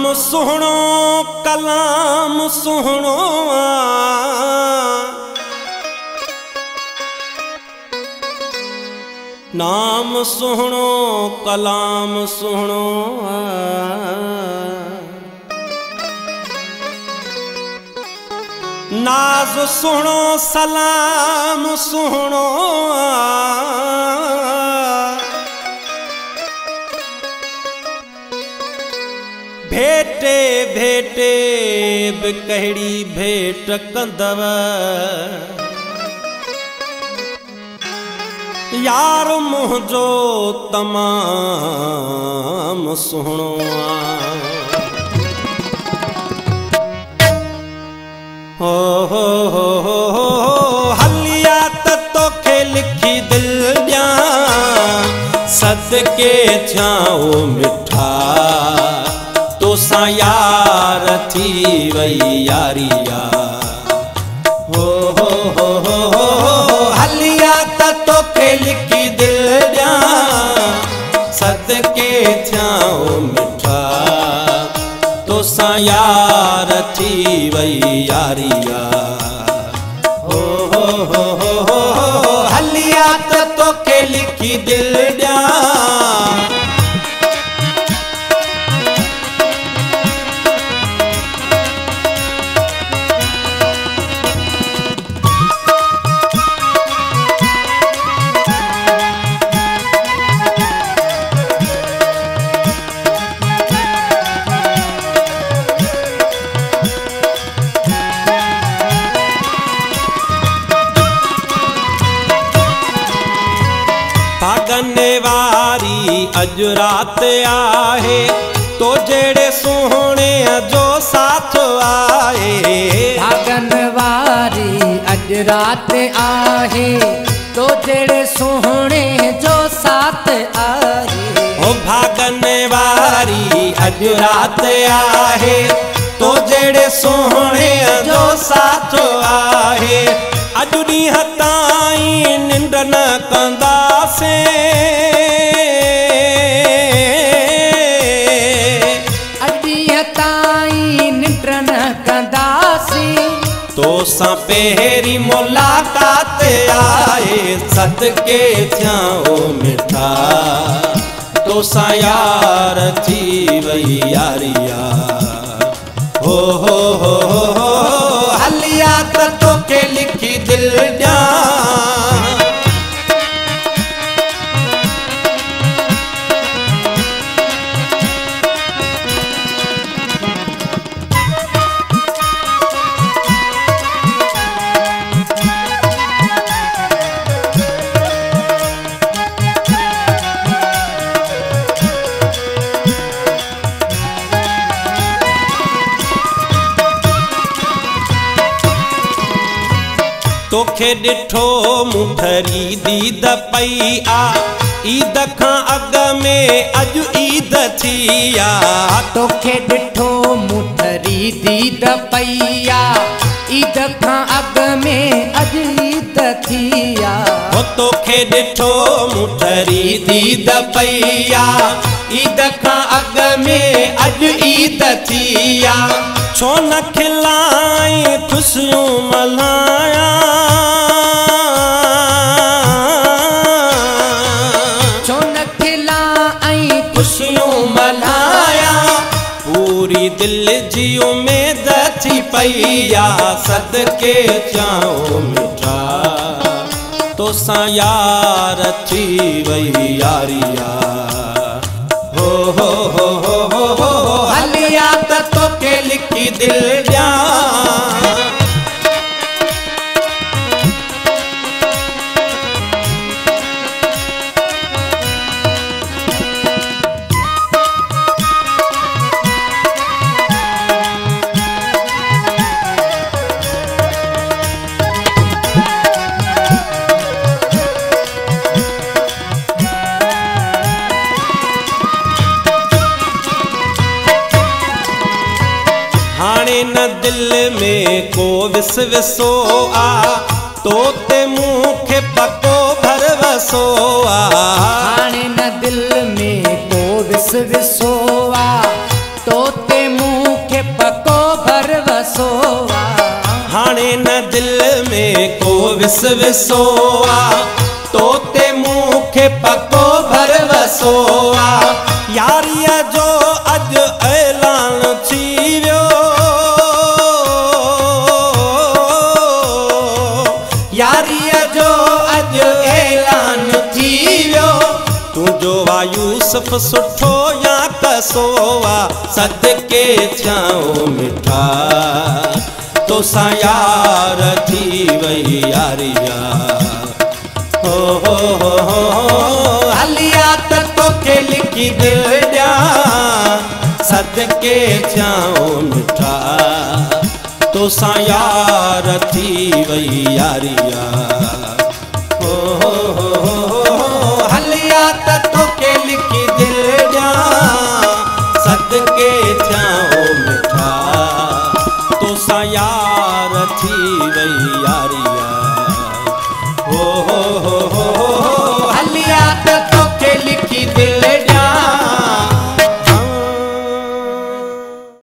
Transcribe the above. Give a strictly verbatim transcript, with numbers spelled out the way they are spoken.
सुहणो कलाम सुहणो नाम सुहणो कलाम सुहणो नाज सुहणो सलाम सुहणो भेटे भेटे कहिड़ी भेट कंदव यार मुझो तमाम सुहणो हो हो हो हो हो हलिया त तोखे लिखी दिल ॾियां सदके थियां मिठा तोसां यार थी वई यारिया हो हो हो हो हो हलिया त तोखे लिखी दिल ॾियां सदके थियां मिठा तोसां यार थी वई यारिया हो हो हो हो हो हलिया त तोखे लिखी दिल ॾियां भागने वारी अज रात आहे तो जेड़े सोहणे जो साथ आए भागन वारी अज रात आहे तो जेड़े सोहणे जो साथ आए ओ भागने वारी अज रात आहे तो जेड़े सोहणे जो साथ आए अज ॾींहं ताईं निंड न कंदासे अॾीअ ताईं निंड न कंदासी तोसां पहिरीं मुलाकात आए सदके थियां मिठा तोसां यार थी वई यारिया हो हो हो हो हलिया त तोखे लिखी दिल ॾियां तोखे ॾिठो मुठरी दीद पई आ ईद खां अॻ में अॼु ईद थी आ तोखे ॾिठो मुठरी दीद पई आ ईद खां अॻ में अॼु ईद थी आ हो तोखे ॾिठो मुठरी दीद पई आ ईद खां अॻ में अॼु ईद थी आ छो न खिलाई खुशियूं मल्हायां छो न खिलाई खुशियूं मल्हायां पूरी दिल जी उम्मीद थी पई आ सदके थियां मिठा तोसां यार थी वई यारिया हो हो हो हो हो हो हलिया त तोखे लिखी दिल ॾियां हाणे न दिल में को विस विसो आ तो ते मूंखे पको भरवसो आ हाणे न दिल में को विस विसो आ तो ते वसोआ। हाणे न दिल में को विस विसोआ, तोते मूंखे पको भर वसोआ। यारीअ जो अॼु ऐलान थी वियो, यारीअ जो अॼु ऐलान थी वियो। तुंहिंजो वा यूसुफ सुठो या कसोआ, सदके थियाऊं मिठा तोसां यार थी वई यारिया। हो हो हो हो हलिया त तोखे लिखी दिल ॾिया, सदके थियाऊं मिठा तोसां यार थी वई यारिया।